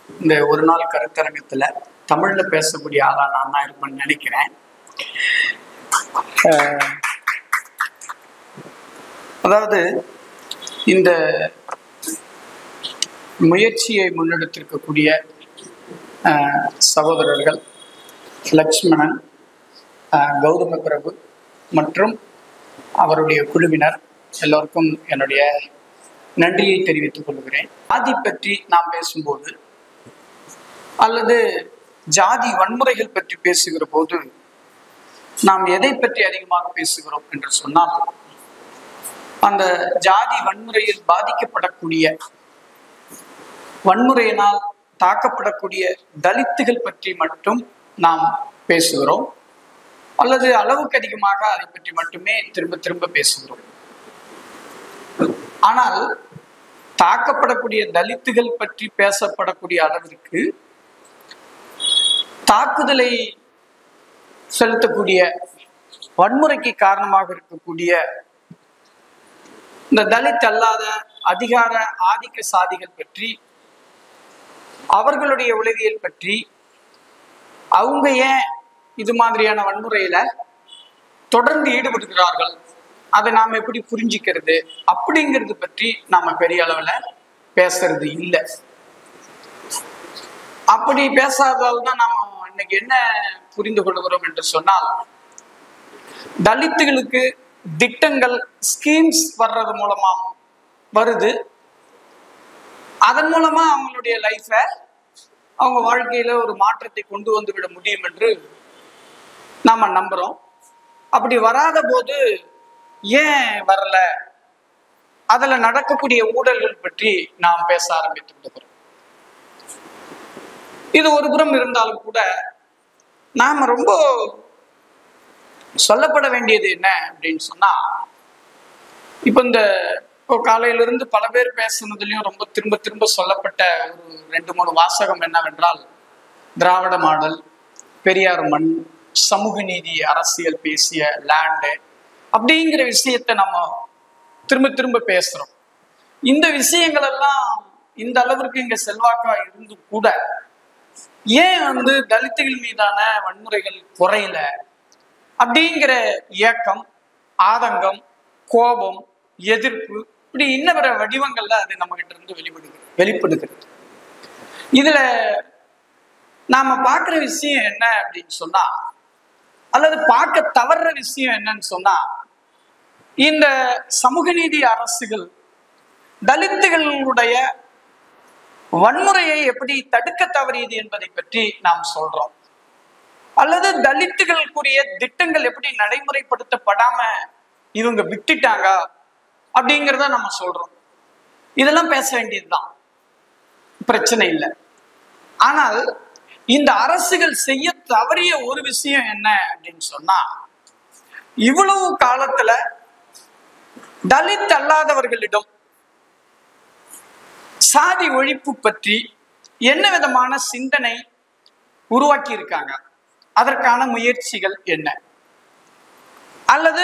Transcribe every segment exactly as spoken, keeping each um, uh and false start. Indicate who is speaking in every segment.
Speaker 1: இந்த ஒரு நாள் கருத்தரங்கத்துல தமிழ்ல பேசக்கூடிய ஆளா நான் தான் இருப்பேன்னு நினைக்கிறேன். அதாவது இந்த முயற்சியை முன்னெடுத்திருக்கக்கூடிய சகோதரர்கள் லட்சுமணன், கௌதம பிரபு மற்றும் அவருடைய குழுவினர் எல்லோருக்கும் என்னுடைய நன்றியை தெரிவித்துக் கொள்கிறேன். ஜாதி பற்றி நாம் பேசும்போது அல்லது ஜாதி வன்முறைகள் பற்றி பேசுகிற போது நாம் எதை பற்றி அதிகமாக பேசுகிறோம் என்று சொன்னால், அந்த ஜாதி வன்முறையில் பாதிக்கப்படக்கூடிய, வன்முறையினால் தாக்கப்படக்கூடிய தலித்துகள் பற்றி மட்டும் நாம் பேசுகிறோம், அல்லது அளவுக்கு அதிகமாக அதை பற்றி மட்டுமே திரும்ப திரும்ப பேசுகிறோம். ஆனால் தாக்கப்படக்கூடிய தலித்துகள் பற்றி பேசப்படக்கூடிய அளவிற்கு தாக்குதலை செலுத்தக்கூடிய, வன்முறைக்கு காரணமாக இருக்கக்கூடிய இந்த தலித் அல்லாத அதிகார ஆதிக்க சாதிகள் பற்றி, அவர்களுடைய உளவியல் பற்றி, அவங்க ஏன் இது மாதிரியான வன்முறையில தொடர்ந்து ஈடுபடுகிறார்கள், அதை நாம் எப்படி புரிஞ்சிக்கிறது அப்படிங்கிறது பற்றி நாம பெரிய அளவுல பேசுறது இல்லை. அப்படி பேசாததால் தான் நாம் இன்னைக்கு என்ன புரிந்து கொள்கிறோம் என்று சொன்னால், தலித்துகளுக்கு திட்டங்கள், ஸ்கீம்ஸ் வர்றது மூலமா வருது, அதன் மூலமா அவங்களுடைய லைஃப, அவங்க வாழ்க்கையில ஒரு மாற்றத்தை கொண்டு வந்து விட முடியும் என்று நாம நம்புறோம். அப்படி வராத போது ஏன் வரல, அதுல நடக்கக்கூடிய ஊழல்கள் பற்றி நாம் பேச ஆரம்பித்து விடுகிறோம். இது ஒரு புறம் இருந்தாலும் கூட நாம ரொம்ப சொல்லப்பட வேண்டியது என்ன அப்படின்னு சொன்னா, இப்ப இந்த இப்போ காலையிலிருந்து பல பேர் பேசுனதுலயும் ரொம்ப திரும்ப திரும்ப சொல்லப்பட்ட ஒரு ரெண்டு மூணு வாசகம் என்னவென்றால், திராவிட மாடல், பெரியார் மண், சமூக நீதி அரசியல் பேசிய லேண்டு அப்படிங்கிற விஷயத்த நம்ம திரும்ப திரும்ப பேசுறோம். இந்த விஷயங்கள் எல்லாம் இந்த அளவிற்கு இங்க செல்வாக்கா இருந்து கூட ஏன் வந்து தலித்துகள் மீதான வன்முறைகள் குறையல அப்படிங்கிற இயக்கம், ஆதங்கம், கோபம், எதிர்ப்பு, இப்படி இன்ன பிற வடிவங்கள்ல அது நம்ம கிட்ட இருந்து வெளிப்படுகிறது வெளிப்படுகிறது இதுல நாம பார்க்குற விஷயம் என்ன அப்படின்னு சொன்னா, அல்லது பார்க்க தவறுற விஷயம் என்னன்னு சொன்னா, இந்த சமூக நீதி அரசுகள் தலித்துகளுடைய வன்முறையை எப்படி தடுக்க தவறியது என்பதை பற்றி நாம் சொல்றோம், அல்லது தலித்துகளுக்குரிய திட்டங்கள் எப்படி நடைமுறைப்படுத்தப்படாம இவங்க விட்டுட்டாங்க அப்படிங்கிறத நம்ம சொல்றோம். இதெல்லாம் பேச வேண்டியதுதான், பிரச்சனை இல்லை. ஆனால் இந்த அரசுகள் செய்ய தவறிய ஒரு விஷயம் என்ன அப்படின்னு சொன்னா, இவ்வளவு காலத்துல தலித் அல்லாதவர்களிடம் சாதி ஒழிப்பு பற்றி என்ன விதமான சிந்தனை உருவாக்கி இருக்காங்க, அதற்கான முயற்சிகள் என்ன, அல்லது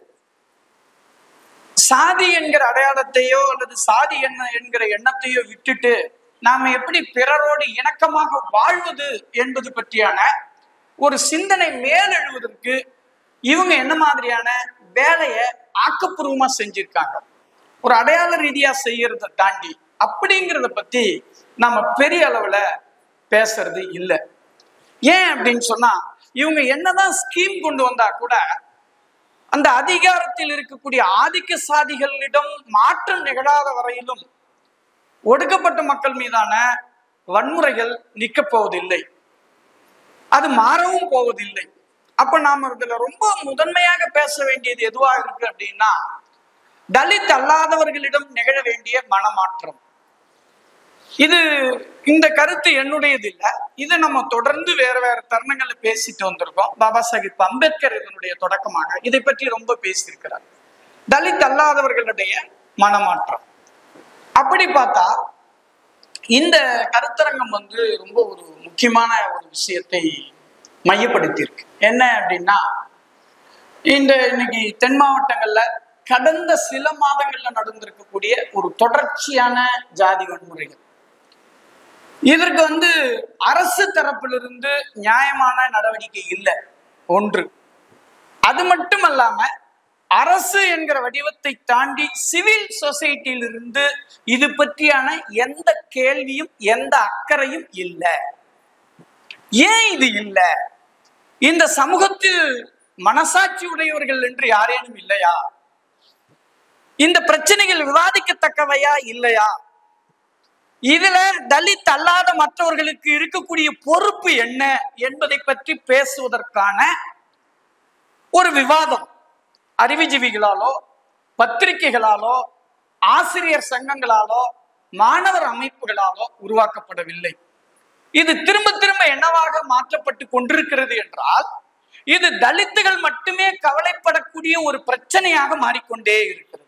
Speaker 1: சாதி என்கிற அடையாளத்தையோ அல்லது சாதி என்ன என்கிற எண்ணத்தையோ விட்டுட்டு நாம எப்படி பிறரோடு இணக்கமாக வாழ்வது என்பது பற்றியான ஒரு சிந்தனை மேலெழுவதற்கு இவங்க என்ன மாதிரியான வேலையை ஆக்கப்பூர்வமா செஞ்சிருக்காங்க, ஒரு அடையாள ரீதியா செய்யறதை தாண்டி அப்படிங்கிறத பத்தி நாம பெரிய அளவுல பேசுறது இல்லை. ஏன் அப்படின்னு சொன்னா, இவங்க என்னதான் ஸ்கீம் கொண்டு வந்தா கூட அந்த அதிகாரத்தில் இருக்கக்கூடிய ஆதிக்க சாதிகளிடம் மாற்றம் நிகழாத வரையிலும் ஒடுக்கப்பட்ட மக்கள் மீதான வன்முறைகள் நிற்க போவதில்லை, அது மாறவும் போவதில்லை. அப்ப நாம இதுல ரொம்ப முதன்மையாக பேச வேண்டியது எதுவா இருக்கு அப்படின்னா, தலித் அல்லாதவர்களிடம் நிகழ வேண்டிய மனமாற்றம். இது இந்த கருத்து என்னுடையது இல்லை, இதை நம்ம தொடர்ந்து வேற வேற தருணங்கள்ல பேசிட்டு வந்திருக்கோம். பாபா சாஹிப் அம்பேத்கர் இதனுடைய தொடக்கமாக இதை பற்றி ரொம்ப பேசியிருக்கிறார், தலித் அல்லாதவர்களுடைய மனமாற்றம். அப்படி பார்த்தா இந்த கருத்தரங்கம் வந்து ரொம்ப ஒரு முக்கியமான ஒரு விஷயத்தை மையப்படுத்தி இருக்கு. என்ன அப்படின்னா, இந்த இன்னைக்கு தென் மாவட்டங்கள்ல கடந்த சில மாதங்கள்ல நடந்திருக்கக்கூடிய ஒரு தொடர்ச்சியான ஜாதி வன்முறைகள், இதற்கு வந்து அரசு தரப்பிலிருந்து நியாயமான நடவடிக்கை இல்லை ஒன்று. அது மட்டுமல்லாம அரசு என்கிற வடிவத்தை தாண்டி சிவில் சொசைட்டியிலிருந்து இது பற்றியான எந்த கேள்வியும் எந்த அக்கறையும் இல்லை. ஏன் இது இல்லை? இந்த சமூகத்தில் மனசாட்சி உடையவர்கள் என்று யாரேனும் இல்லையா? இந்த பிரச்சனைகள் விவாதிக்கத்தக்கவையா இல்லையா? இதுல தலித் அல்லாத மற்றவர்களுக்கு இருக்கக்கூடிய பொறுப்பு என்ன என்பதை பற்றி பேசுவதற்கான ஒரு விவாதம் அறிவுஜீவிகளாலோ பத்திரிகைகளாலோ ஆசிரியர் சங்கங்களாலோ மாணவர் அமைப்புகளாலோ உருவாக்கப்படவில்லை. இது திரும்ப திரும்ப என்னவாக மாற்றப்பட்டு கொண்டிருக்கிறது என்றால், இது தலித்துகள் மட்டுமே கவலைப்படக்கூடிய ஒரு பிரச்சனையாக மாறிக்கொண்டே இருக்கிறது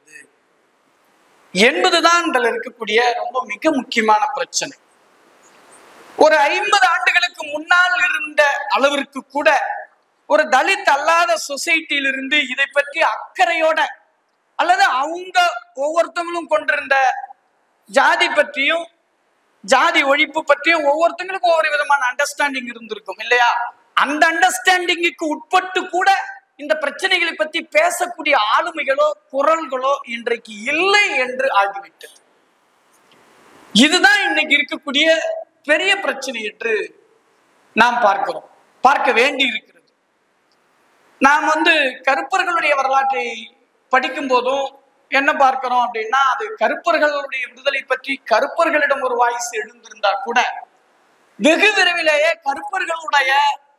Speaker 1: என்பதுதான் இதில் இருக்கக்கூடிய ரொம்ப மிக முக்கியமான பிரச்சனை. ஒரு ஐம்பது ஆண்டுகளுக்கு முன்னால் இருந்த அளவிற்கு கூட ஒரு தலித் அல்லாத சொசைட்டியிலிருந்து இதை பற்றி அக்கறையோட அல்லது அவங்க ஒவ்வொருத்தவங்களும் கொண்டிருந்த ஜாதி பற்றியும் ஜாதி ஒழிப்பு பற்றியும் ஒவ்வொருத்தங்களுக்கும் ஒவ்வொரு விதமான அண்டர்ஸ்டாண்டிங் இருந்திருக்கும் இல்லையா? அந்த அண்டர்ஸ்டாண்டிங்குக்கு உட்பட்டு கூட இந்த பிரச்சனைகளை பற்றி பேசக்கூடிய ஆளுமைகளோ குரல்களோ இன்றைக்கு இல்லை என்று ஆகிவிட்டது. இதுதான் இன்னைக்கு இருக்கக்கூடிய பெரிய பிரச்சனை என்று நாம் பார்க்கிறோம், பார்க்க வேண்டி இருக்கிறது. நாம் வந்து கருப்பர்களுடைய வரலாற்றை படிக்கும் போதும் என்ன பார்க்கிறோம் அப்படின்னா, அது கருப்பர்களுடைய விடுதலை பற்றி கருப்பர்களிடம் ஒரு வாய்ஸ் எழுந்திருந்தா கூட வெகு விரைவிலேயே கருப்பர்களுடைய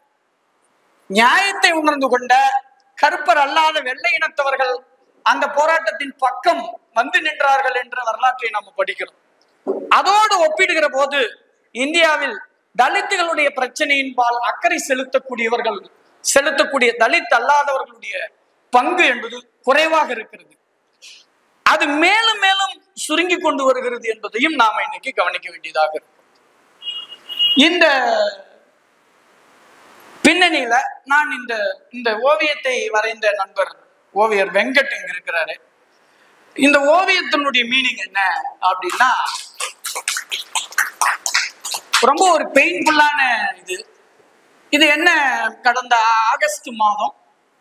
Speaker 1: நியாயத்தை உணர்ந்து கொண்ட கருப்பர் அல்லாத வெள்ளை இனத்தவர்கள் அந்த போராட்டத்தின் பக்கம் வந்து நின்றார்கள் என்ற வரலாற்றை நாம் படிக்கிறோம். அதோடு ஒப்பிடுகிற போது இந்தியாவில் தலித்துகளுடைய பிரச்சனையின் பால் அக்கறை செலுத்தக்கூடியவர்கள் செலுத்தக்கூடிய தலித் அல்லாதவர்களுடைய பங்கு என்பது குறைவாக இருக்கிறது. அது மேலும் மேலும் சுருங்கி கொண்டு வருகிறது என்பதையும் நாம இன்னைக்கு கவனிக்க வேண்டியதாக இருக்கு. இந்த பின்னணியில நான் இந்த இந்த ஓவியத்தை வரைந்த நண்பர் ஓவியர் வெங்கட் இங்க இருக்கிறாரு. இந்த ஓவியத்தினுடைய மீனிங் என்ன அப்படின்னா, ரொம்ப ஒரு பெயின்ஃபுல்லான இது. இது என்ன, கடந்த ஆகஸ்ட் மாதம்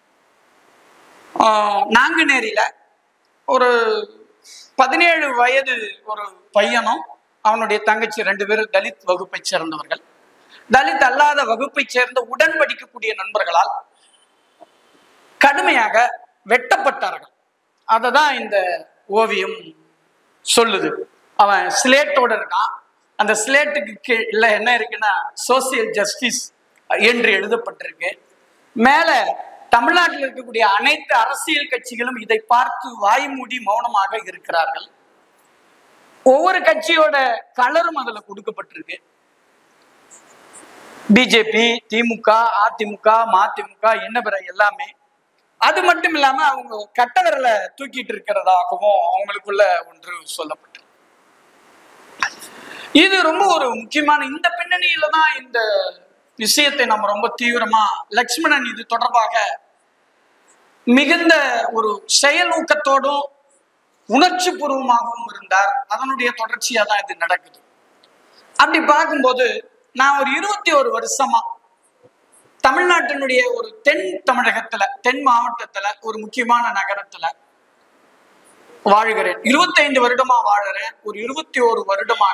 Speaker 1: நாங்குநேரியில ஒரு பதினேழு வயது ஒரு பையனும் அவனுடைய தங்கச்சி ரெண்டு பேரும் தலித் வகுப்பை சேர்ந்தவர்கள், தலித் அல்லாத வகுப்பை சேர்ந்த உடன் படிக்கக்கூடிய நண்பர்களால் கடுமையாக வெட்டப்பட்டார்கள். அததான் இந்த ஓவியம் சொல்லுது. அவன் ஸ்லேட்டோட இருக்கான். அந்த ஸ்லேட்டுக்கு கீழே என்ன இருக்குன்னா சோசியல் ஜஸ்டிஸ் என்று எழுதப்பட்டிருக்கு. மேல தமிழ்நாட்டில் இருக்கக்கூடிய அனைத்து அரசியல் கட்சிகளும் இதை பார்த்து வாய் மூடி மௌனமாக இருக்கிறார்கள். ஒவ்வொரு கட்சியோட கலரும் அதுல கொடுக்கப்பட்டிருக்கு. பிஜேபி, திமுக, அதிமுக, மதிமுக, என்ன பிற எல்லாமே. அது மட்டும் இல்லாம அவங்க கட்ட விரலை தூக்கிட்டு இருக்கிறதாகவும் அவங்களுக்குள்ள ஒன்று சொல்லப்பட்டிருக்கு. இது ரொம்ப ஒரு முக்கியமான, இந்த பின்னணியில தான் இந்த விஷயத்தை நம்ம ரொம்ப தீவிரமா, லட்சுமணன் இது தொடர்பாக மிகுந்த ஒரு செயல் ஊக்கத்தோடும் உணர்ச்சி பூர்வமாகவும் இருந்தார். அதனுடைய தொடர்ச்சியா தான் இது நடக்குது. அப்படி பார்க்கும்போது நான் ஒரு இருபத்தி ஒரு வருஷமா தமிழ்நாட்டினுடைய ஒரு தென் தமிழகத்துல தென் மாவட்டத்துல ஒரு முக்கியமான நகரத்துல வாழ்கிறேன். இருபத்தைந்து வருடமா வாழறேன். ஒரு இருபத்தி ஒரு வருடமாக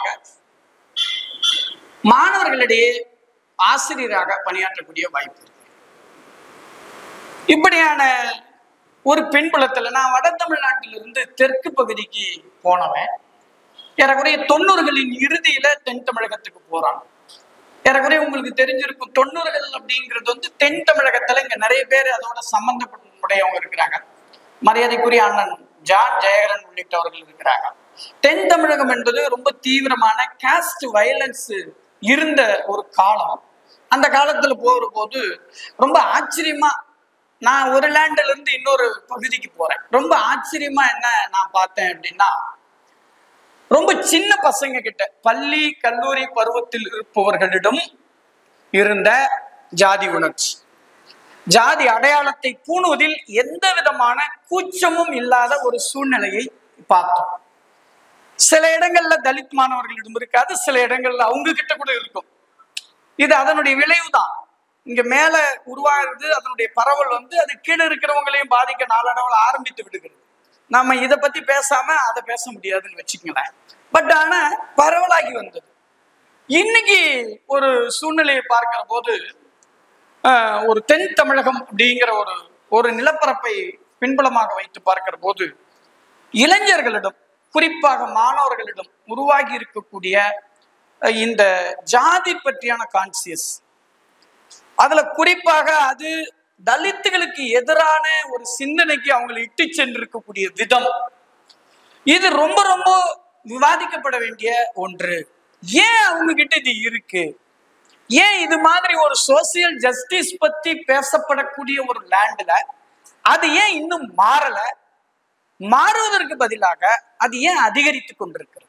Speaker 1: மாணவர்களிடையே ஆசிரியராக பணியாற்றக்கூடிய வாய்ப்பு இருக்கு. இப்படியான ஒரு பின்புலத்துல நான் வட தமிழ்நாட்டிலிருந்து தெற்கு பகுதிக்கு போனவன். ஏறக்குறைய தொண்ணூறுகளின் இறுதியில தென் தமிழகத்துக்கு போறான். ஏறக்குறைய உங்களுக்கு தெரிஞ்சிருக்கும், தொண்ணூறுகள் அப்படிங்கிறது வந்து தென் தமிழகத்துல இங்க நிறைய பேர் அதோட சம்பந்தப்படையவங்க இருக்கிறாங்க. மரியாதைக்குரிய அண்ணன் ஜான் ஜெயகரன் உள்ளிட்டவர்கள் இருக்கிறாங்க. தென் தமிழகம் என்பது ரொம்ப தீவிரமான காஸ்ட் வயலன்ஸ் இருந்த ஒரு காலம். அந்த காலத்துல போகிற போது ரொம்ப ஆச்சரியமா, நான் ஒரு லேண்ட்ல இருந்து இன்னொரு பகுதிக்கு போறேன். ரொம்ப ஆச்சரியமா என்ன நான் பார்த்தேன் அப்படின்னா, ரொம்ப சின்ன பசங்க கிட்ட, பள்ளி கல்லூரி பருவத்தில் இருப்பவர்களிடம் இருந்த ஜாதி உணர்ச்சி, ஜாதி அடையாளத்தை பூணுவதில் எந்த விதமான கூச்சமும் இல்லாத ஒரு சூழ்நிலையை பார்த்தோம். சில இடங்கள்ல தலித் மாணவர்களிடம் இருக்காது, சில இடங்கள்ல அவங்க கிட்ட கூட இருக்கும். இது அதனுடைய விளைவுதான். இங்க மேல உருவாகிறது அதனுடைய பரவல் வந்து அது கீழே இருக்கிறவங்களையும் பாதிக்க நாளடைவில் ஆரம்பித்து விடுகிறது. நம்ம இதை பத்தி பேசாம அதை பேச முடியாதுன்னு வச்சுக்கங்களேன். பட் ஆனா பரவலாகி வந்தது. இன்னைக்கு ஒரு சூழ்நிலையை பார்க்கிற போது ஒரு தென் தமிழகம் அப்படிங்கிற ஒரு ஒரு நிலப்பரப்பை பின்புலமாக வைத்து பார்க்கிற போது இளைஞர்களிடம், குறிப்பாக மாணவர்களிடம் உருவாகி இருக்கக்கூடிய இந்த ஜாதி பற்றியான கான்சியஸ், அதுல குறிப்பாக அது தலித்துகளுக்கு எதிரான ஒரு சிந்தனைக்கு அவங்களை இட்டு சென்றிருக்கக்கூடிய விதம், இது ரொம்ப ரொம்ப விவாதிக்கப்பட வேண்டிய ஒன்று. ஏன் அவங்க கிட்ட இது இருக்கு? ஏன் இது மாதிரி ஒரு சோசியல் ஜஸ்டிஸ் பத்தி பேசப்படக்கூடிய ஒரு லேண்ட்ல அது ஏன் இன்னும் மாறல? மாறுவதற்கு பதிலாக அது ஏன் அதிகரித்து கொண்டிருக்கிறது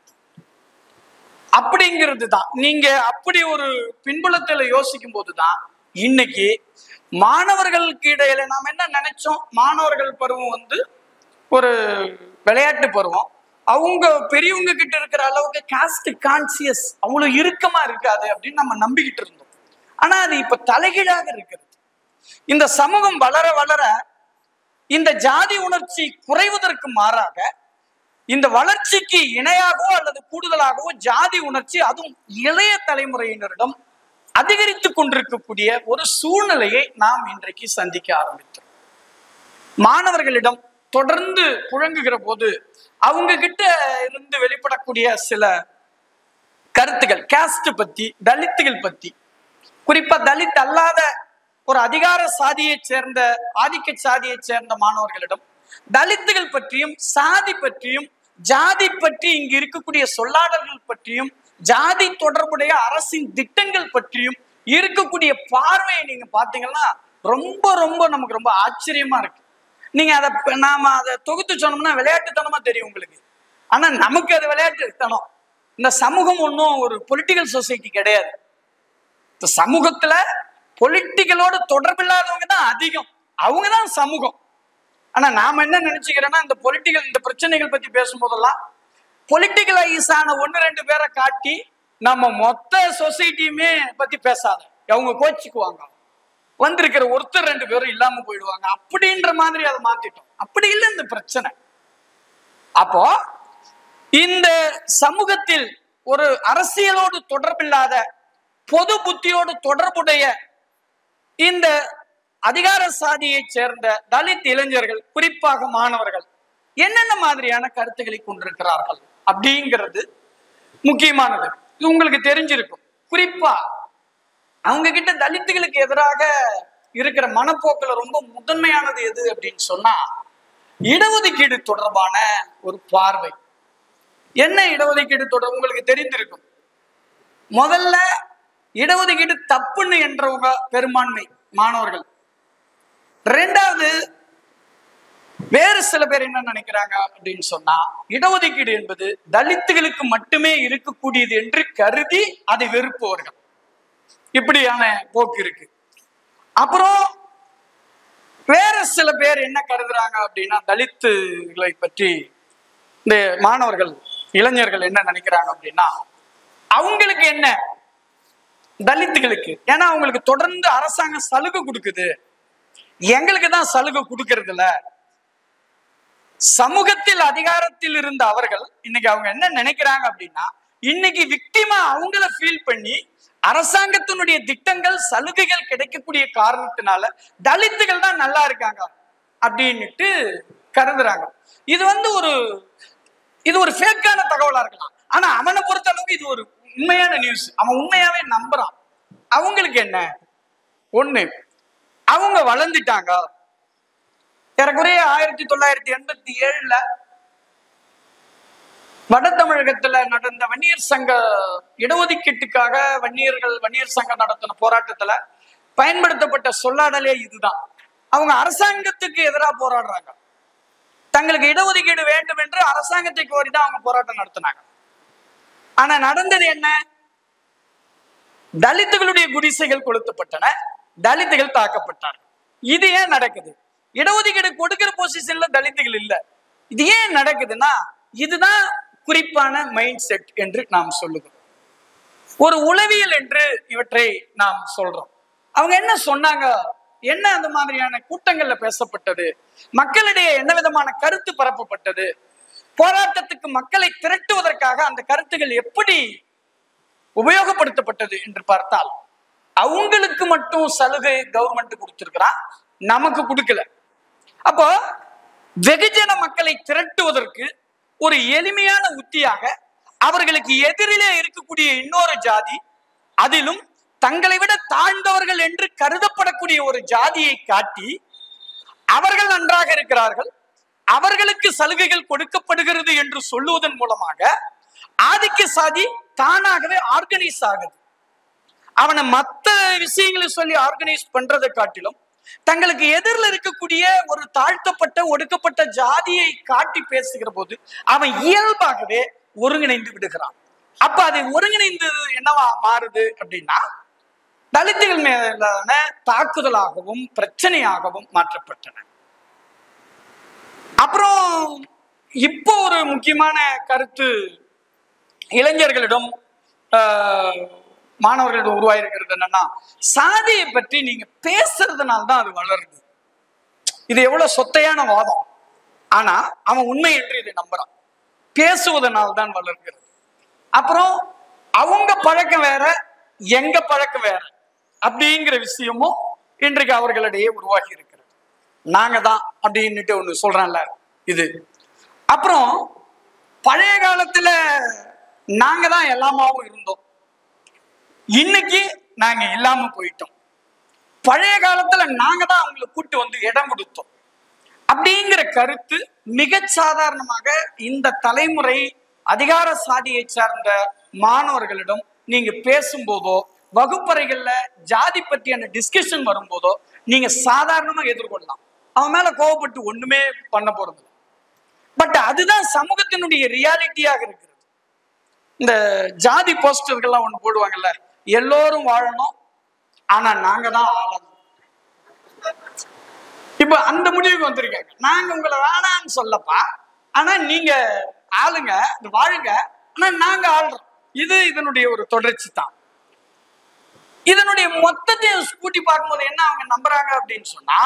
Speaker 1: அப்படிங்கிறது தான். நீங்க அப்படி ஒரு பின்புலத்துல யோசிக்கும் போதுதான் இன்னைக்கு மாணவர்களுக்கு இடையில நாம் என்ன நினைச்சோம், மாணவர்கள் பருவம் வந்து ஒரு விளையாட்டு பருவம், அவங்க பெரியவங்க கிட்ட இருக்கிற அளவுக்கு காஸ்ட் கான்சியஸ் அவ்வளவு இறுக்கமா இருக்காது அப்படின்னு நம்ம நம்பிக்கிட்டு இருந்தோம். ஆனா அது இப்ப தலைகீழாக இருக்கிறது. இந்த சமூகம் வளர வளர இந்த ஜாதி உணர்ச்சி குறைவதற்கு மாறாக இந்த வளர்ச்சிக்கு இணையாகவோ அல்லது கூடுதலாகவோ ஜாதி உணர்ச்சி அதுவும் இளைய தலைமுறையினரிடம் அதிகரித்துக் கொண்டிருக்கக்கூடிய ஒரு சூழ்நிலையை நாம் இன்றைக்கு சந்திக்க ஆரம்பித்தோம். மாணவர்களிடம் தொடர்ந்து புழங்குகிற போது அவங்க கிட்ட இருந்து வெளிப்படக்கூடிய சில கருத்துக்கள், காஸ்ட் பத்தி, தலித்துகள் பத்தி, குறிப்பா தலித் அல்லாத ஒரு அதிகார சாதியை சேர்ந்த ஆதிக்க சாதியை சேர்ந்த மாணவர்களிடம் தலித்துகள் பற்றியும் சாதி பற்றியும் ஜாதி பற்றி இங்கு இருக்கக்கூடிய சொல்லாடல்கள் பற்றியும் ஜாதி தொடர்புடைய அரசின் திட்டங்கள் பற்றியும் இருக்கக்கூடிய பார்வையை நீங்க பாத்தீங்கன்னா ரொம்ப ரொம்ப நமக்கு ரொம்ப ஆச்சரியமா இருக்கு. நீங்க அதை நாம அதை தொகுத்து சொன்னோம்னா விளையாட்டுத்தனமா தெரியும் உங்களுக்கு. ஆனா நமக்கு அது விளையாட்டுத்தனம். இந்த சமூகம் ஒன்றும் ஒரு பொலிட்டிக்கல் சொசைட்டி கிடையாது. இந்த சமூகத்துல பொலிட்டிக்கலோட தொடர்பு இல்லாதவங்க தான் அதிகம், அவங்கதான் சமூகம். ஆனா நாம என்ன நினைச்சுக்கிறோம்னா இந்த பொலிட்டிக்கல் இந்த பிரச்சனைகள் பத்தி பேசும்போதெல்லாம் பொலிட்டிக்கலைஸ் ஆன ஒன்னு ரெண்டு பேரை காட்டி நம்ம மொத்த சொசைட்டியுமே பத்தி பேசாத, அவங்க கோச்சிக்குவாங்க, வந்திருக்கிற ஒருத்தர் ரெண்டு பேரும் இல்லாம போயிடுவாங்க அப்படின்ற மாதிரி அதை மாத்திட்டோம். அப்படி இல்லை இந்த பிரச்சனை. அப்போ இந்த சமூகத்தில் ஒரு அரசியலோடு தொடர்பில்லாத பொது புத்தியோடு தொடர்புடைய இந்த அதிகார சாதியை சேர்ந்த தலித் இளைஞர்கள், குறிப்பாக மாணவர்கள் என்னென்ன மாதிரியான கருத்துக்களை கொண்டிருக்கிறார்கள் அப்படிங்கிறது முக்கியமானது. இது உங்களுக்கு தெரிஞ்சிருக்கும். குறிப்பா அவங்க கிட்ட தலித்துகளுக்கு எதிராக இருக்கிற மனப்போக்குல ரொம்ப முதன்மையானது எது அப்படின்னு சொன்னா இடஒதுக்கீடு தொடர்பான ஒரு பார்வை. என்ன இடஒதுக்கீடு தொடர் உங்களுக்கு தெரிந்திருக்கும். முதல்ல இடஒதுக்கீடு தப்புன்னு என்றவங்க பெரும்பான்மை மாணவர்கள். ரெண்டாவது வேறு சில பேர் என்ன நினைக்கிறாங்க அப்படின்னு சொன்னா இடஒதுக்கீடு என்பது தலித்துகளுக்கு மட்டுமே இருக்கக்கூடியது என்று கருதி அதை வெறுப்பவர்கள். இப்படியான போக்கு இருக்கு. அப்புறம் வேற சில பேர் என்ன கருதுறாங்க அப்படின்னா தலித்துகளை பற்றி இந்த மாணவர்கள் இளைஞர்கள் என்ன நினைக்கிறாங்க அப்படின்னா அவங்களுக்கு என்ன தலித்துகளுக்கு, ஏன்னா அவங்களுக்கு தொடர்ந்து அரசாங்கம் சலுகை கொடுக்குது, எங்களுக்கு தான் சலுகை கொடுக்கறது இல்ல. சமூகத்தில் அதிகாரத்தில் இருந்த அவர்கள் இன்னைக்கு அவங்க என்ன நினைக்கிறாங்க அப்படின்னா இன்னைக்கு விக்டிமா அவங்கள ஃபீல் பண்ணி அரசாங்கத்தினுடைய திட்டங்கள் சலுகைகள் கிடைக்கக்கூடிய காரணத்தினால தலித்துகள் தான் நல்லா இருக்காங்க அப்படின்னுட்டு கருதுறாங்க. இது வந்து ஒரு இது ஒரு ஃபேக்கான தகவலா இருக்கலாம். ஆனா அவனை பொறுத்த அளவுக்கு இது ஒரு உண்மையான நியூஸ். அவன் உண்மையாவே நம்புறான். அவங்களுக்கு என்ன ஒண்ணு, அவங்க வளர்ந்துட்டாங்க. ஏறக்குறைய ஆயிரத்தி தொள்ளாயிரத்தி எண்பத்தி ஏழுல வட தமிழகத்துல நடந்த வன்னியர் சங்க இடஒதுக்கீட்டுக்காக வன்னியர்கள் வன்னியர் சங்கம் நடத்தின போராட்டத்துல பயன்படுத்தப்பட்ட சொல்லாடலே இதுதான். அவங்க அரசாங்கத்துக்கு எதிராக போராடுறாங்க. தங்களுக்கு இடஒதுக்கீடு வேண்டும் என்று அரசாங்கத்தை கோரிதான் அவங்க போராட்டம் நடத்தினாங்க. ஆனா நடந்தது என்ன? தலித்துகளுடைய குடிசைகள் கொளுத்தப்பட்டன, தலித்துகள் தாக்கப்பட்டார்கள். இது ஏன் நடக்குது? இடஒதுக்கீடு கொடுக்கிற பொசிஷன்ல தலித்துகள் இல்ல. இது ஏன் நடக்குதுன்னா இதுதான் குறிப்பான மைண்ட் செட் என்று நாம் சொல்லுகிறோம். ஒரு உளவியல் என்று இவற்றை நாம் சொல்றோம். அவங்க என்ன சொன்னாங்க, என்ன அந்த மாதிரியான கூட்டங்கள்ல பேசப்பட்டது, மக்களிடையே என்ன விதமான கருத்து பரப்பப்பட்டது, போராட்டத்துக்கு மக்களை திரட்டுவதற்காக அந்த கருத்துகள் எப்படி உபயோகப்படுத்தப்பட்டது என்று பார்த்தால், அவங்களுக்கு மட்டும் சலுகை கவர்மெண்ட் கொடுத்திருக்கிறான், நமக்கு கொடுக்கல. அப்போ வெகுஜன மக்களை திரட்டுவதற்கு ஒரு எளிமையான உத்தியாக அவர்களுக்கு எதிரிலே இருக்கக்கூடிய இன்னொரு ஜாதி, அதிலும் தங்களை விட தாழ்ந்தவர்கள் என்று கருதப்படக்கூடிய ஒரு ஜாதியை காட்டி அவர்கள் நன்றாக இருக்கிறார்கள், அவர்களுக்கு சலுகைகள் கொடுக்கப்படுகிறது என்று சொல்லுவதன் மூலமாக ஆதிக்க சாதி தானாகவே ஆர்கனைஸ் ஆகுது. அவனை மற்ற விஷயங்களை சொல்லி ஆர்கனைஸ் பண்றதை காட்டிலும் தங்களுக்கு எதிரில் இருக்கக்கூடிய ஒரு தாழ்த்தப்பட்ட ஒடுக்கப்பட்ட ஜாதியை காட்டி பேசுகிற போது அவன் இயல்பாகவே ஒருங்கிணைந்து விடுகிறான். அப்ப அது ஒருங்கிணைந்தது என்னவா மாறுது அப்படின்னா, தலித்துகள் மேலான தாக்குதலாகவும் பிரச்சனையாகவும் மாற்றப்பட்டன. அப்புறம் இப்போ ஒரு முக்கியமான கருத்து இளைஞர்களிடம் மாணவர்களிடம் உருவாயிருக்கிறது என்னன்னா, சாதியை பற்றி நீங்க பேசுறதுனால தான் அது வளருது. இது எவ்வளவு சொத்தையான வாதம், ஆனா அவன் உண்மை என்று இதை நம்புறான். பேசுவதனால் தான் வளர்கிறது. அப்புறம் அவங்க பழக்கம் வேற, எங்க பழக்கம் வேற அப்படிங்கிற விஷயமும் இன்றைக்கு அவர்களிடையே உருவாகி இருக்கிறது. நாங்க தான் அப்படின்னுட்டு ஒண்ணு சொல்றான்ல இது. அப்புறம் பழைய காலத்துல நாங்க தான் எல்லாமாவும் இருந்தோம், இன்னைக்கு நாங்க இல்லாம போயிட்டோம். பழைய காலத்துல நாங்க தான் அவங்களை கூட்டு வந்து இடம் கொடுத்தோம் அப்படிங்கிற கருத்து மிக சாதாரணமாக இந்த தலைமுறை அதிகார சாதியை சார்ந்த மாணவர்களிடம் நீங்க பேசும்போதோ, வகுப்பறைகள்ல ஜாதி பற்றியான டிஸ்கஷன் வரும்போதோ நீங்க சாதாரணமா எதிர்கொள்ளலாம். அவன் மேல கோவப்பட்டு ஒண்ணுமே பண்ண போறது. பட் அதுதான் சமூகத்தினுடைய ரியாலிட்டியாக இருக்கிறது. இந்த ஜாதி போஸ்டர்கள்லாம் ஒண்ணு போடுவாங்கல்ல, எல்லோரும் வாழணும் ஆனா நாங்க தான் ஆளணும். இப்ப அந்த முடிவுக்கு வந்திருக்காங்க, நாங்க உங்களை வேணான்னு சொல்லப்பா, ஆனா நீங்க ஆளுங்க வாழுங்க, ஆனா நாங்க ஆளுறோம். இது இதனுடைய ஒரு தொடர்ச்சி தான். இதனுடைய மொத்தத்தையும் கூட்டி பார்க்கும்போது என்ன அவங்க நம்புறாங்க அப்படின்னு சொன்னா,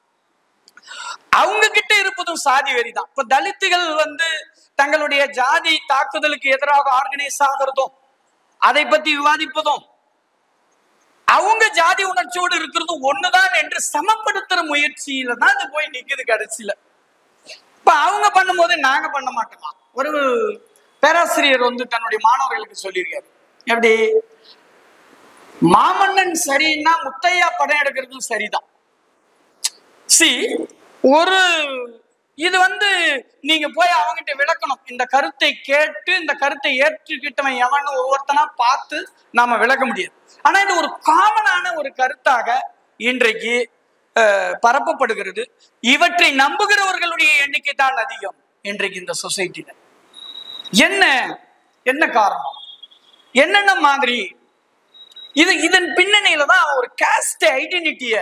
Speaker 1: அவங்க கிட்ட இருப்பதும் சாதி வெறி தான். இப்ப தலித்துகள் வந்து தங்களுடைய ஜாதி தாக்குதலுக்கு எதிராக ஆர்கனைஸ் ஆகிறதும், அதை பத்தி விவாதிப்பதும், அவங்க ஜாதி உணர்ச்சியோடு இருக்கிறதும் ஒண்ணுதான் என்று சமப்படுத்துற முயற்சியில தான் இது போய் நிக்குது கடைசியில. இப்ப அவங்க பண்ணும் போது நாங்க பண்ண மாட்டோமா? ஒரு பேராசிரியர் வந்து தன்னுடைய மாணவர்களுக்கு சொல்லியிருக்காரு, எப்படி மாமன்னன் சரின்னா முத்தையா படம் எடுக்கிறதும் சரிதான். சி ஒரு இது வந்து நீங்க போய் அவங்கிட்ட விளக்கணும். இந்த கருத்தை கேட்டு இந்த கருத்தை ஏற்றுக்கிட்டவன் எவன்னு ஒவ்வொருத்தனா பார்த்து நாம விளக்க முடியாது. ஆனா இது ஒரு காமனான ஒரு கருத்தாக இன்றைக்கு பரப்பப்படுகிறது. இவற்றை நம்புகிறவர்களுடைய எண்ணிக்கை தான் அதிகம் இன்றைக்கு இந்த சொசைட்டில. என்ன என்ன காரணம், என்னென்ன மாதிரி இது இதன் பின்னணியில தான் ஒரு காஸ்ட் ஐடென்டிட்டிய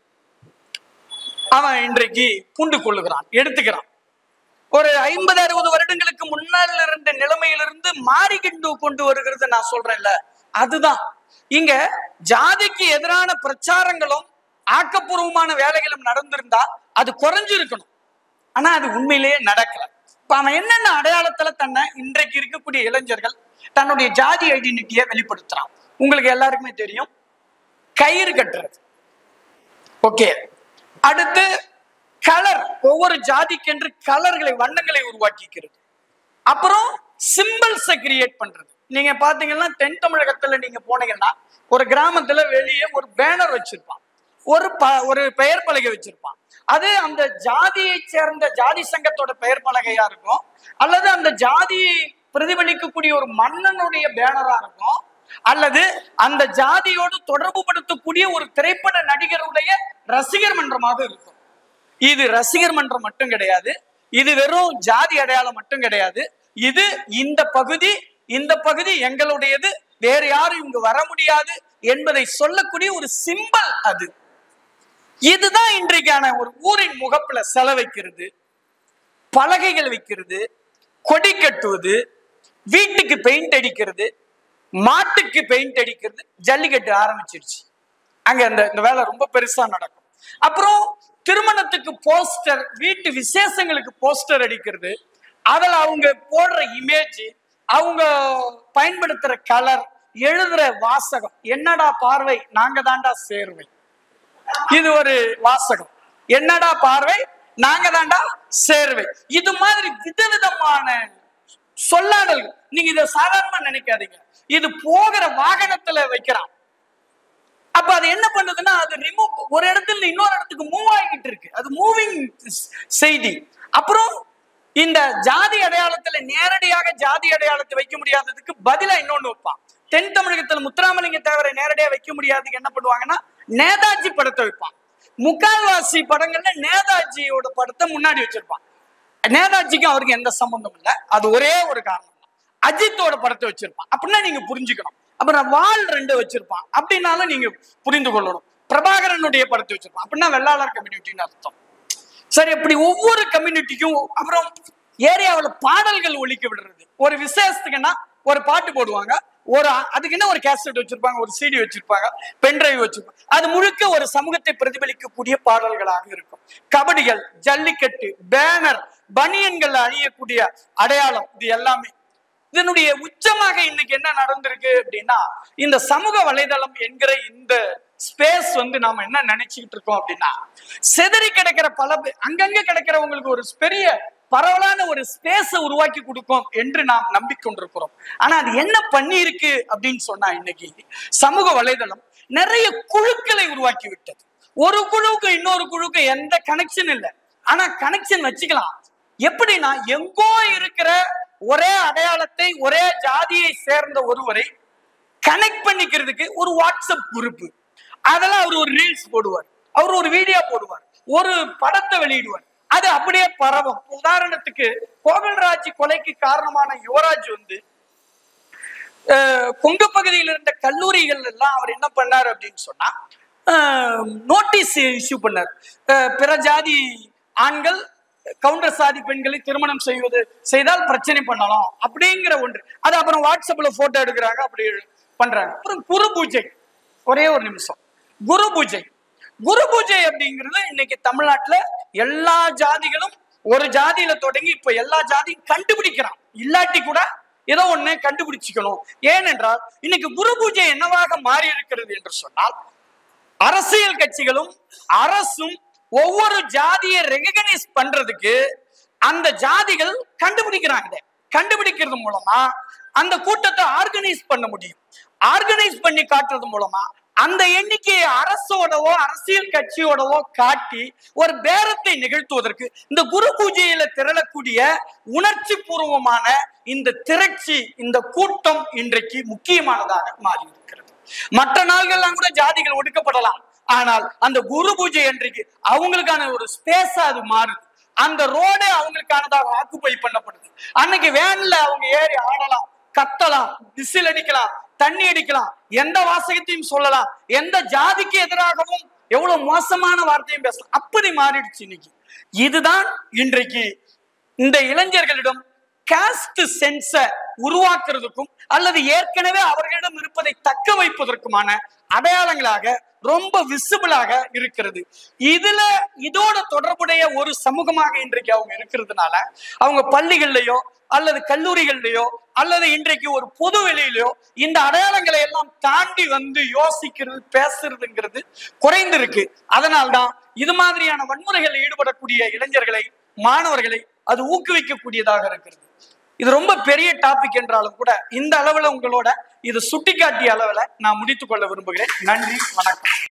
Speaker 1: அவன் இன்றைக்கு பூண்டு கொள்ளுகிறான், எடுத்துக்கிறான். ஒரு ஐம்பது அறுபது வருடங்களுக்கு முன்னால் இருந்த நிலைமையிலிருந்து மாறிக்கிண்டு கொண்டு வருகிறது நான் சொல்றேன்ல, அதுதான். இங்க ஜாதிக்கு எதிரான பிரச்சாரங்களும் ஆக்கப்பூர்வமான வேலைகளும் நடந்திருந்தா அது குறைஞ்சிருக்கணும். ஆனா அது உண்மையிலேயே நடக்கல. இப்ப அவன் என்னென்ன அடையாளத்துல தன்னை இன்றைக்கு இருக்கக்கூடிய இளைஞர்கள் தன்னுடைய ஜாதி ஐடென்டிட்டியை வெளிப்படுத்துறான். உங்களுக்கு எல்லாருக்குமே தெரியும், கயிறு கட்டுறது. ஓகே, அடுத்து கலர், ஒவ்வொரு ஜாதிக்கென்று கலர்களை வண்ணங்களை உருவாக்கிக்கிறது. அப்புறம் சிம்பிள்ஸை கிரியேட் பண்றது. நீங்க பாத்தீங்கன்னா தென் தமிழகத்துல நீங்க போனீங்கன்னா ஒரு கிராமத்துல வெளியே ஒரு பேனர் வச்சிருப்பான், ஒரு ப ஒரு பெயர் பலகை வச்சிருப்பான். அது அந்த ஜாதியை சேர்ந்த ஜாதி சங்கத்தோட பெயர் பலகையா இருக்கும், அல்லது அந்த ஜாதியை பிரதிபலிக்கக்கூடிய ஒரு மன்னனுடைய பேனரா இருக்கும், அல்லது அந்த ஜாதியோடு தொடர்பு படுத்தக்கூடிய ஒரு திரைப்பட நடிகருடைய ரசிகர் மன்றமாக இருக்கும். இது ரசிகர் மன்றம் மட்டும் கிடையாது, இது வெறும் ஜாதி அடையாளம் மட்டும் கிடையாது. இது இந்த பகுதி இந்த பகுதி எங்களுடையது, வேற யாரும் இங்கு வர முடியாது என்பதை சொல்லக்கூடிய ஒரு சிம்பல் அது. இதுதான் இன்றைக்கான ஒரு ஊரின் முகப்புல செலவைக்கிறது, பலகைகள் வைக்கிறது, கொடி கட்டுவது, வீட்டுக்கு பெயிண்ட் அடிக்கிறது, மாட்டுக்கு பெயிண்ட் அடிக்கிறது, ஜல்லிக்கட்டு ஆரம்பிச்சிருச்சு. அங்க அந்த இந்த வேலை ரொம்ப பெருசா நடக்கும். அப்புறம் திருமணத்துக்கு போஸ்டர், வீட்டு விசேஷங்களுக்கு போஸ்டர் அடிக்கிறது, அதுல அவங்க போடுற இமேஜ், அவங்க பயன்படுத்துற கலர், எழுதுற வாசகம், என்னடா பார்வை நாங்க தாண்டா சேர்வை. இது ஒரு வாசகம், என்னடா பார்வை நாங்க தாண்டா சேர்வை. இது மாதிரி விதவிதமான சொல்லாடல்கள். நீங்க இதை சாதாரணமா நினைக்காதீங்க. இது போகிற வாகனத்துல வைக்கிறான். அப்ப அது என்ன பண்ணுதுன்னா, அது ரிமூவ், ஒரு இடத்துல இன்னொரு இடத்துக்கு மூவ் ஆகிட்டு இருக்கு. அது மூவிங் செய்தி. அப்புறம் இந்த ஜாதி அடையாளத்துல நேரடியாக ஜாதி அடையாளத்தை வைக்க முடியாததுக்கு பதிலா இன்னொன்னு வைப்பான். தென் தமிழகத்துல முத்துராமலிங்க தேவரை நேரடியா வைக்க முடியாதுக்கு என்ன பண்ணுவாங்கன்னா, நேதாஜி படத்தை வைப்பான். முக்கால்வாசி படங்கள்ல நேதாஜியோட படத்தை முன்னாடி வச்சிருப்பான். நேதாஜிக்கு அவருக்கு எந்த சம்பந்தம் இல்லை, அது ஒரே ஒரு காரணம் தான். அஜித்தோட படத்தை வச்சிருப்பான். அப்படின்னா நீங்க புரிஞ்சுக்கணும். அப்புறம் வால் ரெண்டு வச்சிருப்பான், அப்படின்னாலும் நீங்க புரிந்து கொள்ளணும். பிரபாகரனுடைய படத்தை வச்சிருப்பான், அப்படின்னா வெள்ளாளர் கம்யூனிட்டின்னு அர்த்தம். சரி, அப்படி ஒவ்வொரு கம்யூனிட்டிக்கும். அப்புறம் ஏரியாவில் பாடல்கள் ஒலிக்க விடுறது. ஒரு விசேஷத்துக்குன்னா ஒரு பாட்டு போடுவாங்க, ஒரு அதுக்குன்னு ஒரு கேசட் வச்சிருப்பாங்க, ஒரு சிடி வச்சிருப்பாங்க, பென்டிரைவ் வச்சிருப்பாங்க. அது முழுக்க ஒரு சமூகத்தை பிரதிபலிக்கக்கூடிய பாடல்களாக இருக்கும். கபடிகள், ஜல்லிக்கட்டு, பேனர், பனியன்கள் அணியக்கூடிய அடையாளம், இது எல்லாமே. இதனுடைய உச்சமாக இன்னைக்கு என்ன நடந்திருக்கு அப்படின்னா, இந்த சமூக வலைதளம் என்கிற இந்த ஸ்பேஸ் வந்து நாம என்ன நினைச்சுக்கிட்டு இருக்கோம் அப்படின்னா, செதறி கிடக்கிற பல அங்கங்க கிடக்கிறவங்களுக்கு ஒரு பெரிய பரவலான ஒரு ஸ்பேஸ உருவாக்கி கொடுக்கும் என்று நாம் நம்பிக்கொண்டிருக்கிறோம். ஆனா அது என்ன பண்ணி இருக்கு அப்படின்னு சொன்னா, இன்னைக்கு சமூக வலைதளம் நிறைய குழுக்களை உருவாக்கி விட்டது. ஒரு குழுவுக்கு இன்னொரு குழுவுக்கு எந்த கனெக்ஷன் இல்லை, ஆனா கனெக்ஷன் வச்சுக்கலாம். எப்படின்னா, எங்கோ இருக்கிற ஒரே அடையாளத்தை, ஒரே ஜாதியை சேர்ந்த ஒருவரை கனெக்ட் பண்ணிக்கிறதுக்கு ஒரு வாட்ஸ்அப் குரூப், அதெல்லாம் அவர் ஒரு ரீல்ஸ் போடுவார், அவர் ஒரு வீடியோ போடுவார், ஒரு படத்தை வெளியிடுவார், அது அப்படியே பரவும். உதாரணத்துக்கு கோவில்ராஜ் கொலைக்கு காரணமான யுவராஜ் வந்து கொங்கு பகுதியில் இருந்த கல்லூரிகள் எல்லாம் அவர் என்ன பண்ணார் அப்படின்னு சொன்னா, நோட்டீஸ் இஷ்யூ பண்ணார். பிற ஜாதி ஆண்கள் கவுண்டர் சாதி பெண்களை திருமணம் செய்வது செய்தால் பிரச்சனை பண்ணலாம் அப்படிங்கிற ஒன்று. அது அப்புறம் வாட்ஸ்அப்ல போட்டோ எடுக்கிறாங்க, அப்படி பண்றாங்க. அப்புறம் குரு பூஜை, ஒரே ஒரு நிமிஷம். குரு பூஜை குரு பூஜை அப்படிங்கிறது இன்னைக்கு தமிழ்நாட்டுல எல்லா ஜாதிகளும் ஒரு ஜாதியில தொடங்கி இப்ப எல்லா ஜாதியும் கண்டுபிடிக்கிறான். இல்லாட்டி கூட ஏதோ ஒண்ணு கண்டுபிடிச்சுக்கணும். ஏனென்றால் இன்னைக்கு குரு பூஜை என்னவாக மாறி இருக்கிறது என்று சொன்னால், அரசியல் கட்சிகளும் அரசும் ஒவ்வொரு ஜாதியை ரெகனைஸ் பண்றதுக்கு அந்த ஜாதிகள் கண்டுபிடிக்கிறாங்க. கண்டுபிடிக்கிறது மூலமா அந்த கூட்டத்தை ஆர்கனைஸ் பண்ண முடியும். ஆர்கனைஸ் பண்ணி காட்டுறது மூலமா அந்த எண்ணிக்கையை அரசோடவோ அரசியல் கட்சியோடவோ காட்டி ஒரு பேரத்தை நிகழ்த்துவதற்கு இந்த குரு பூஜையில திரளக்கூடிய உணர்ச்சி பூர்வமான இந்த திரட்சி, இந்த கூட்டம் இன்றைக்கு முக்கியமானதாக மாறி இருக்கிறது. மற்ற நாள்கள்லாம் கூட ஜாதிகள் ஒடுக்கப்படலாம், ஆனால் அந்த குரு பூஜை அன்றைக்கு அவங்களுக்கான ஒரு ஸ்பேஸா அது மாறுது. அந்த ரோடே அவங்களுக்கானதாக ஆக்குப்பை பண்ணப்படுது. அன்னைக்கு வேன்ல அவங்க ஏறி ஆடலாம், கத்தலாம், விசில் அடிக்கலாம், தண்ணி அடிக்கலாம், எந்த வாசகத்தையும் சொல்லலாம், எந்த ஜாதிக்கு எதிராகவும் எவ்வளவு மோசமான வார்த்தையும் பேசலாம். அப்படி மாறிடுச்சு இன்னைக்கு. இதுதான் இன்றைக்கு இந்த இளைஞர்களிடம் காஸ்ட் சென்ஸ உருவாக்குறதுக்கும் அல்லது ஏற்கனவே அவர்களிடம் இருப்பதை தக்க வைப்பதற்குமான அடையாளங்களாக ரொம்ப விசிபிளாக இருக்கிறது. இதுல இதோட தொடர்புடைய ஒரு சமூகமாக இன்றைக்கு அவங்க இருக்கிறதுனால அவங்க பள்ளிகள்லயோ அல்லது கல்லூரிகள்லயோ அல்லது இன்றைக்கு ஒரு பொது வெளியிலயோ இந்த அடையாளங்களை எல்லாம் தாண்டி வந்து யோசிக்கிறது, பேசுறதுங்கிறது குறைந்திருக்கு. அதனால்தான் இது மாதிரியான வன்முறைகளில் ஈடுபடக்கூடிய இளைஞர்களை, மாணவர்களை அது ஊக்குவிக்கக்கூடியதாக இருக்கிறது. இது ரொம்ப பெரிய டாபிக் என்றாலும் கூட இந்த அளவுல உங்களோட இது சுட்டிக்காட்டிய அளவுல நான் முடித்துக் கொள்ள விரும்புகிறேன். நன்றி, வணக்கம்.